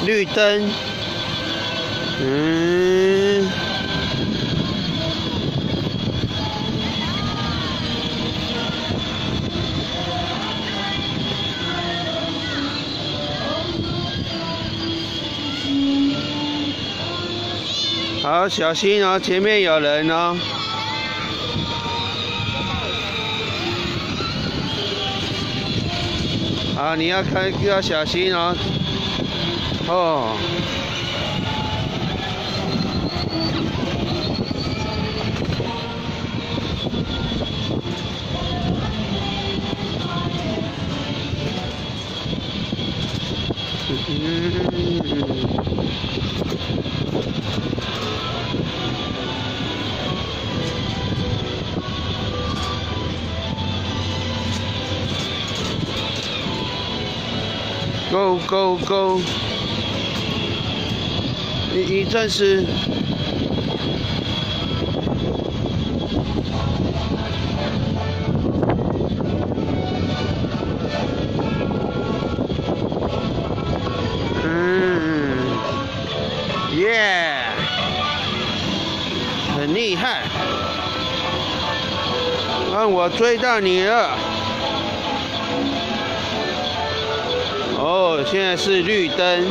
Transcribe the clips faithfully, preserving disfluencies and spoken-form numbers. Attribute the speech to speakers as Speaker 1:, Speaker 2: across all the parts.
Speaker 1: 绿灯，嗯。好，小心哦，前面有人哦。好，你要开要小心哦。哦。嗯。Go go go！ 你你暂时。嗯，耶，很厉害。啊，我追到你了。哦，现在是绿灯。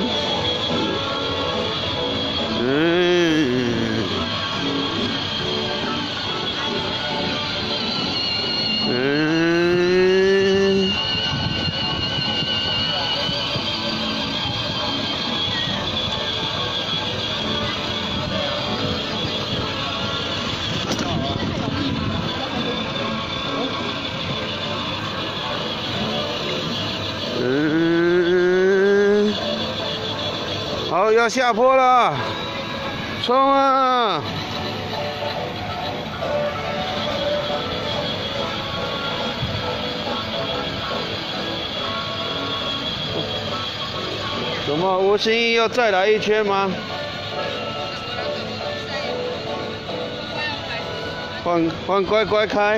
Speaker 1: 嗯。嗯。嗯。好，要下坡了，冲啊！怎么吴心怡要再来一圈吗？换换乖乖开。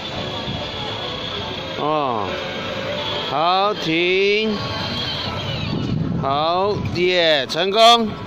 Speaker 1: 哦，好，停。好，耶，成功。